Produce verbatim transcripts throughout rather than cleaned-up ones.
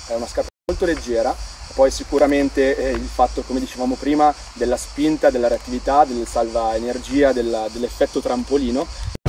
è una scarpa molto leggera, poi sicuramente eh, il fatto, come dicevamo prima, della spinta, della reattività, del salva energia, dell'effetto trampolino.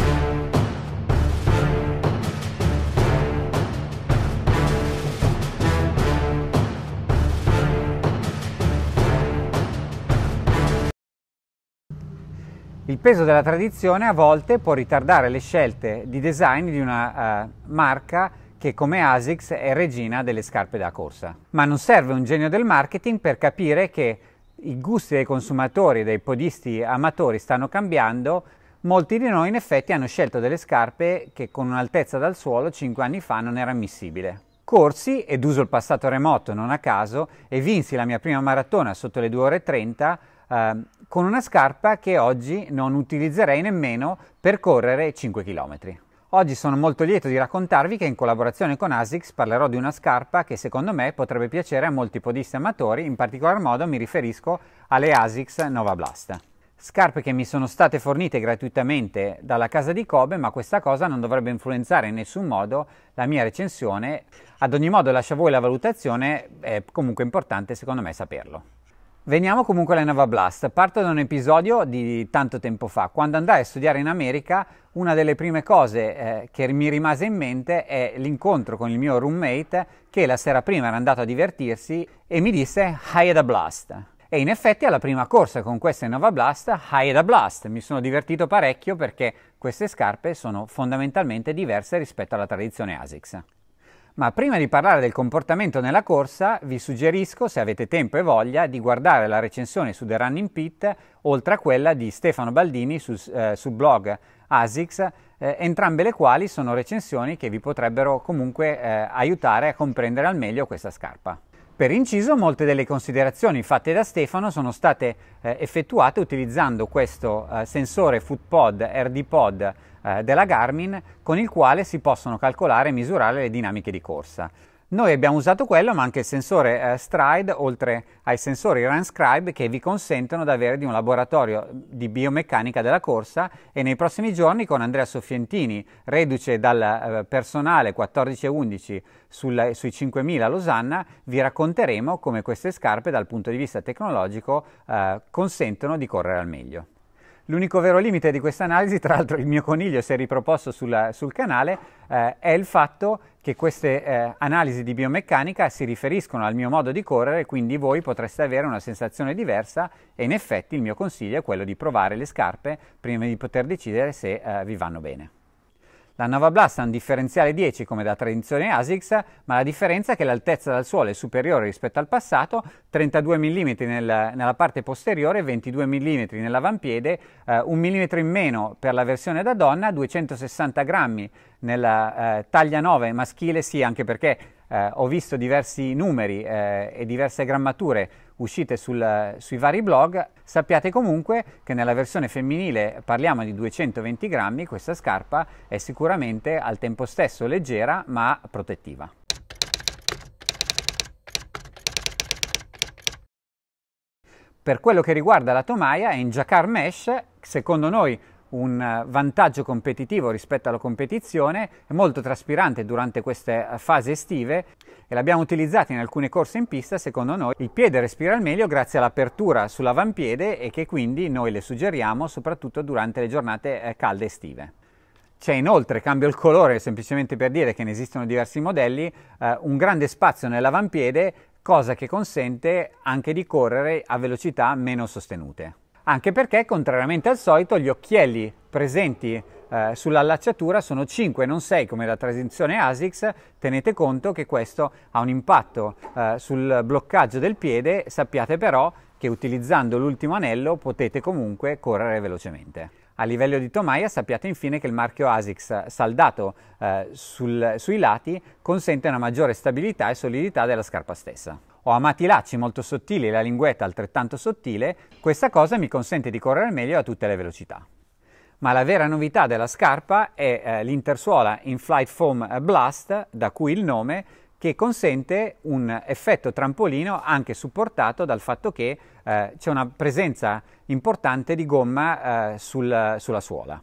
Il peso della tradizione a volte può ritardare le scelte di design di una uh, marca che come ASICS è regina delle scarpe da corsa. Ma non serve un genio del marketing per capire che i gusti dei consumatori e dei podisti amatori stanno cambiando. Molti di noi in effetti hanno scelto delle scarpe che con un'altezza dal suolo cinque anni fa non era ammissibile. Corsi, ed uso il passato remoto non a caso, e vinsi la mia prima maratona sotto le due ore e trenta eh, con una scarpa che oggi non utilizzerei nemmeno per correre cinque chilometri. Oggi sono molto lieto di raccontarvi che in collaborazione con ASICS parlerò di una scarpa che secondo me potrebbe piacere a molti podisti amatori, in particolar modo mi riferisco alle ASICS Nova Blast. Scarpe che mi sono state fornite gratuitamente dalla casa di Kobe, ma questa cosa non dovrebbe influenzare in nessun modo la mia recensione. Ad ogni modo lascio a voi la valutazione, è comunque importante secondo me saperlo. Veniamo comunque alle Nova Blast. Parto da un episodio di tanto tempo fa. Quando andai a studiare in America, una delle prime cose eh, che mi rimase in mente è l'incontro con il mio roommate che la sera prima era andato a divertirsi e mi disse "Hai da Blast". E in effetti alla prima corsa con queste Nova Blast, Hai da Blast, mi sono divertito parecchio perché queste scarpe sono fondamentalmente diverse rispetto alla tradizione ASICS. Ma prima di parlare del comportamento nella corsa, vi suggerisco, se avete tempo e voglia, di guardare la recensione su The Running Pit, oltre a quella di Stefano Baldini sul, eh, sul blog ASICS, eh, entrambe le quali sono recensioni che vi potrebbero comunque eh, aiutare a comprendere al meglio questa scarpa. Per inciso, molte delle considerazioni fatte da Stefano sono state eh, effettuate utilizzando questo eh, sensore FootPod R D Pod eh, della Garmin, con il quale si possono calcolare e misurare le dinamiche di corsa. Noi abbiamo usato quello, ma anche il sensore eh, Stride, oltre ai sensori RunScribe, che vi consentono di avere di un laboratorio di biomeccanica della corsa, e nei prossimi giorni con Andrea Soffientini, reduce dal eh, personale quattordici e undici sul, sui cinquemila a Losanna, vi racconteremo come queste scarpe dal punto di vista tecnologico eh, consentono di correre al meglio. L'unico vero limite di questa analisi, tra l'altro il mio coniglio si è riproposto sul, sul canale, eh, è il fatto che queste eh, analisi di biomeccanica si riferiscono al mio modo di correre, quindi voi potreste avere una sensazione diversa e in effetti il mio consiglio è quello di provare le scarpe prima di poter decidere se eh, vi vanno bene. La Nova Blast ha un differenziale dieci come da tradizione ASICS, ma la differenza è che l'altezza dal suolo è superiore rispetto al passato, trentadue millimetri nel, nella parte posteriore, ventidue millimetri nell'avampiede, eh, un millimetro in meno per la versione da donna, duecentosessanta grammi nella eh, taglia nove maschile, sì, anche perché eh, ho visto diversi numeri eh, e diverse grammature uscite sul, sui vari blog. Sappiate comunque che nella versione femminile parliamo di duecentoventi grammi, questa scarpa è sicuramente al tempo stesso leggera ma protettiva. Per quello che riguarda la tomaia, è in Jacquard Mesh, secondo noi un vantaggio competitivo rispetto alla competizione, è molto traspirante durante queste fasi estive e l'abbiamo utilizzata in alcune corse in pista. Secondo noi il piede respira al meglio grazie all'apertura sull'avampiede e che quindi noi le suggeriamo soprattutto durante le giornate calde estive. C'è inoltre, cambio il colore semplicemente per dire che ne esistono diversi modelli, eh, un grande spazio nell'avampiede, cosa che consente anche di correre a velocità meno sostenute. Anche perché, contrariamente al solito, gli occhielli presenti eh, sull'allacciatura sono cinque e non sei come la tradizione ASICS. Tenete conto che questo ha un impatto eh, sul bloccaggio del piede. Sappiate però che utilizzando l'ultimo anello potete comunque correre velocemente. A livello di tomaia sappiate infine che il marchio ASICS saldato eh, sul, sui lati consente una maggiore stabilità e solidità della scarpa stessa. Ho amato i lacci molto sottili e la linguetta altrettanto sottile, questa cosa mi consente di correre meglio a tutte le velocità. Ma la vera novità della scarpa è eh, l'intersuola In-Flight Foam Blast, da cui il nome, che consente un effetto trampolino anche supportato dal fatto che eh, c'è una presenza importante di gomma eh, sul, sulla suola.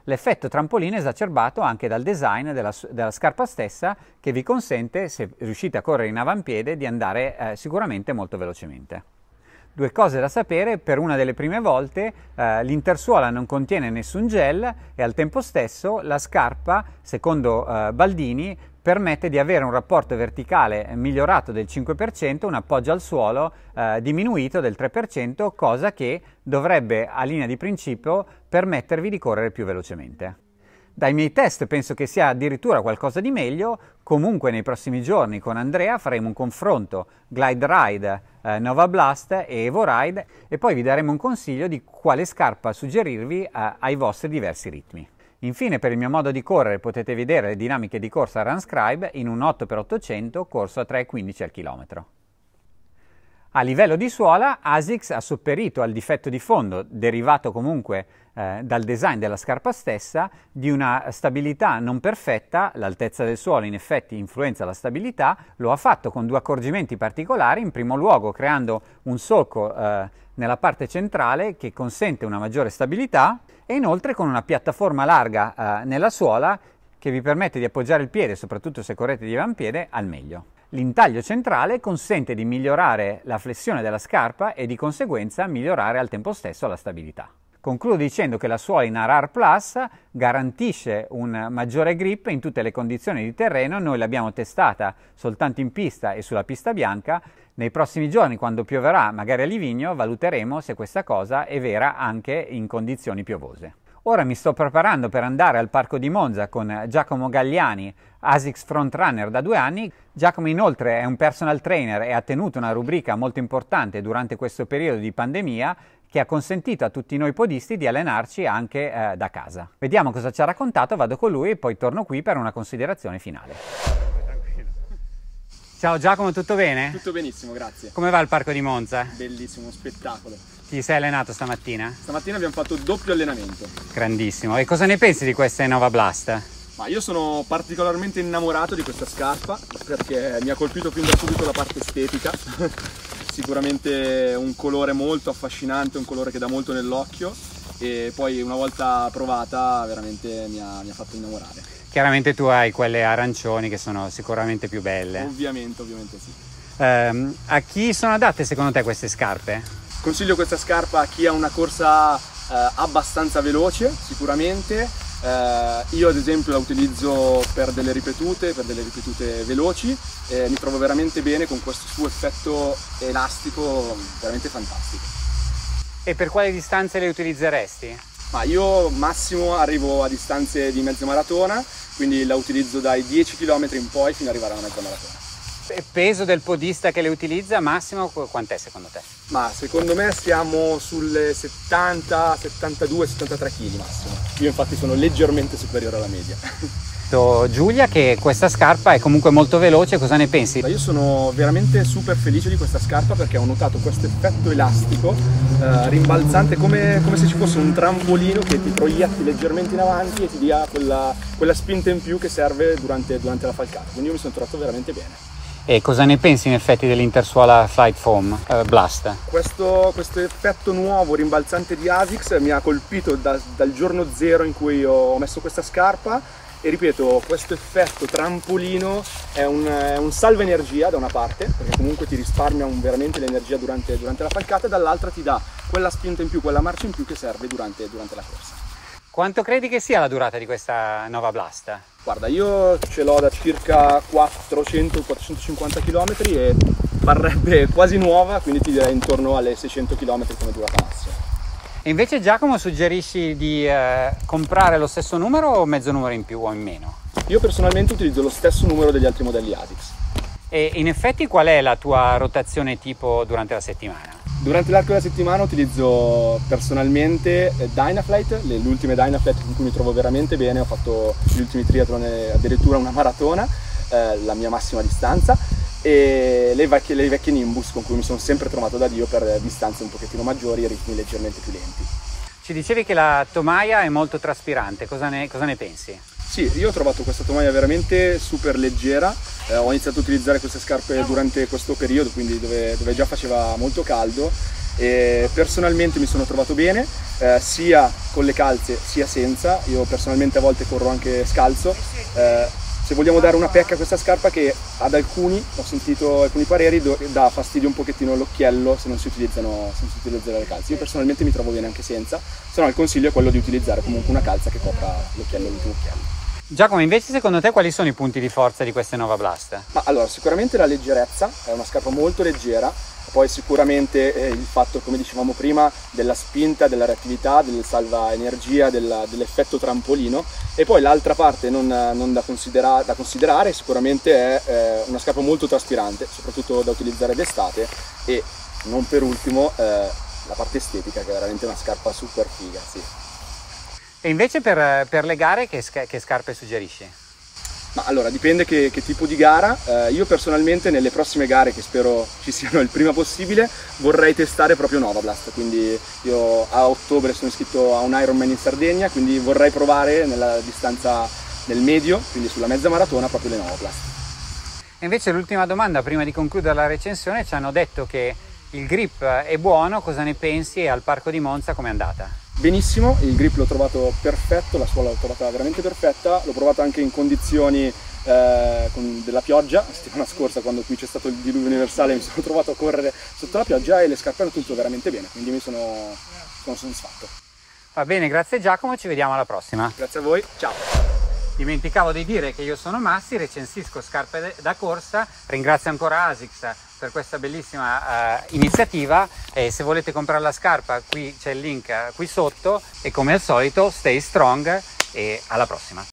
l'effetto trampolino è esacerbato anche dal design della, della scarpa stessa, che vi consente, se riuscite a correre in avampiede, di andare eh, sicuramente molto velocemente. Due cose da sapere: per una delle prime volte eh, l'intersuola non contiene nessun gel e al tempo stesso la scarpa, secondo eh, Baldini, permette di avere un rapporto verticale migliorato del cinque per cento, un appoggio al suolo eh, diminuito del tre per cento, cosa che dovrebbe a linea di principio permettervi di correre più velocemente. Dai miei test penso che sia addirittura qualcosa di meglio. Comunque nei prossimi giorni con Andrea faremo un confronto Glide Ride, eh, Nova Blast e Evo Ride, e poi vi daremo un consiglio di quale scarpa suggerirvi eh, ai vostri diversi ritmi. Infine, per il mio modo di correre potete vedere le dinamiche di corsa Runscribe in un otto per ottocento corso a tre virgola quindici al chilometro. A livello di suola, ASICS ha sopperito al difetto di fondo, derivato comunque eh, dal design della scarpa stessa, di una stabilità non perfetta. L'altezza del suolo in effetti influenza la stabilità. Lo ha fatto con due accorgimenti particolari: in primo luogo creando un solco eh, nella parte centrale che consente una maggiore stabilità, e inoltre con una piattaforma larga eh, nella suola che vi permette di appoggiare il piede, soprattutto se correte di avampiede, al meglio. L'intaglio centrale consente di migliorare la flessione della scarpa e di conseguenza migliorare al tempo stesso la stabilità. Concludo dicendo che la suola in Arar Plus garantisce un maggiore grip in tutte le condizioni di terreno. Noi l'abbiamo testata soltanto in pista e sulla pista bianca. Nei prossimi giorni, quando pioverà magari a Livigno, valuteremo se questa cosa è vera anche in condizioni piovose. Ora mi sto preparando per andare al Parco di Monza con Giacomo Gagliani, ASICS Frontrunner da due anni. Giacomo inoltre è un personal trainer e ha tenuto una rubrica molto importante durante questo periodo di pandemia, che ha consentito a tutti noi podisti di allenarci anche eh, da casa. Vediamo cosa ci ha raccontato, vado con lui e poi torno qui per una considerazione finale. Ciao Giacomo, tutto bene? Tutto benissimo, grazie. Come va il Parco di Monza? Bellissimo, spettacolo. Ti sei allenato stamattina? Stamattina abbiamo fatto doppio allenamento. Grandissimo. E cosa ne pensi di queste Nova Blast? Ma io sono particolarmente innamorato di questa scarpa perché mi ha colpito fin da subito la parte estetica. Sicuramente un colore molto affascinante, un colore che dà molto nell'occhio, e poi una volta provata veramente mi ha, mi ha fatto innamorare. Chiaramente tu hai quelle arancioni che sono sicuramente più belle. Ovviamente, ovviamente sì. Um, a chi sono adatte secondo te queste scarpe? Consiglio questa scarpa a chi ha una corsa eh, abbastanza veloce, sicuramente. Eh, io ad esempio la utilizzo per delle ripetute, per delle ripetute veloci, e mi trovo veramente bene con questo suo effetto elastico veramente fantastico. E per quali distanze le utilizzeresti? Ma io massimo arrivo a distanze di mezza maratona, quindi la utilizzo dai dieci chilometri in poi fino ad arrivare alla mezza maratona. E peso del podista che le utilizza massimo quant'è secondo te? Ma secondo me siamo sulle settanta, settantadue, settantatré kg massimo. Io infatti sono leggermente superiore alla media. Giulia, che questa scarpa è comunque molto veloce, cosa ne pensi? Io sono veramente super felice di questa scarpa perché ho notato questo effetto elastico, eh, rimbalzante, come, come se ci fosse un trampolino che ti proietti leggermente in avanti e ti dia quella, quella spinta in più che serve durante, durante la falcata. Quindi io mi sono trovato veramente bene. E cosa ne pensi in effetti dell'Intersuola Flight Foam uh, Blast? Questo, questo effetto nuovo rimbalzante di ASICS mi ha colpito da, dal giorno zero in cui ho messo questa scarpa, e ripeto, questo effetto trampolino è un, è un salva energia da una parte, perché comunque ti risparmia un, veramente l'energia durante, durante la falcata, e dall'altra ti dà quella spinta in più, quella marcia in più che serve durante, durante la corsa. Quanto credi che sia la durata di questa Nova Blast? Guarda, io ce l'ho da circa quattrocento quattrocentocinquanta chilometri e parrebbe quasi nuova, quindi ti direi intorno alle seicento chilometri come durata massima. E invece Giacomo, suggerisci di eh, comprare lo stesso numero o mezzo numero in più o in meno? Io personalmente utilizzo lo stesso numero degli altri modelli ASICS. E in effetti qual è la tua rotazione tipo durante la settimana? Durante l'arco della settimana utilizzo personalmente Dynaflight, le, le ultime Dynaflight con cui mi trovo veramente bene. Ho fatto gli ultimi triathlon, addirittura una maratona, eh, la mia massima distanza, e le vecchie, le vecchie Nimbus con cui mi sono sempre trovato da Dio per distanze un pochettino maggiori e ritmi leggermente più lenti. Ci dicevi che la tomaia è molto traspirante, cosa ne, cosa ne pensi? Sì, io ho trovato questa tomaia veramente super leggera, eh, ho iniziato a utilizzare queste scarpe durante questo periodo, quindi dove, dove già faceva molto caldo, e personalmente mi sono trovato bene, eh, sia con le calze sia senza. Io personalmente a volte corro anche scalzo. Eh, se vogliamo dare una pecca a questa scarpa, che ad alcuni, ho sentito alcuni pareri, do, dà fastidio un pochettino l'occhiello se non si utilizzano, se non si utilizzano le calze. Io personalmente mi trovo bene anche senza, se no il consiglio è quello di utilizzare comunque una calza che copra l'occhiello, l'ultimo occhiello. Giacomo, invece secondo te quali sono i punti di forza di queste Nova Blast? Ma allora, sicuramente la leggerezza, è una scarpa molto leggera, poi sicuramente eh, il fatto, come dicevamo prima, della spinta, della reattività, del salva energia, dell'effetto trampolino, e poi l'altra parte non, non da, considera da considerare sicuramente è eh, una scarpa molto traspirante, soprattutto da utilizzare d'estate, e non per ultimo eh, la parte estetica, che è veramente una scarpa super figa, sì. E invece per, per le gare che, che scarpe suggerisci? Ma allora, dipende che, che tipo di gara. Eh, io personalmente nelle prossime gare, che spero ci siano il prima possibile, vorrei testare proprio Nova Blast. Quindi io a ottobre sono iscritto a un Ironman in Sardegna, quindi vorrei provare nella distanza nel medio, quindi sulla mezza maratona, proprio le Nova Blast. E invece l'ultima domanda, prima di concludere la recensione: ci hanno detto che il grip è buono, cosa ne pensi e al Parco di Monza com'è andata? Benissimo, il grip l'ho trovato perfetto, la suola l'ho trovata veramente perfetta, l'ho provato anche in condizioni eh, con della pioggia. La settimana scorsa, quando qui c'è stato il diluvio universale, mi sono trovato a correre sotto la pioggia e le scarpe hanno tenuto veramente bene, quindi mi sono, sono soddisfatto. Va bene, grazie Giacomo, ci vediamo alla prossima. Grazie a voi, ciao! Dimenticavo di dire che io sono Massi, recensisco scarpe da corsa, ringrazio ancora Asics per questa bellissima uh, iniziativa, e se volete comprare la scarpa qui c'è il link uh, qui sotto, e come al solito stay strong e alla prossima!